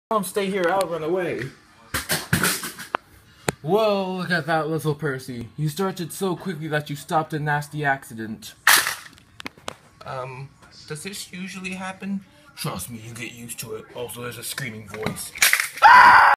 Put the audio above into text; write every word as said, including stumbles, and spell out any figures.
Mom, stay here, I'll run away. Whoa, look at that little Percy. You started so quickly that you stopped a nasty accident. Um, does this usually happen? Trust me, you get used to it. Also, there's a screaming voice.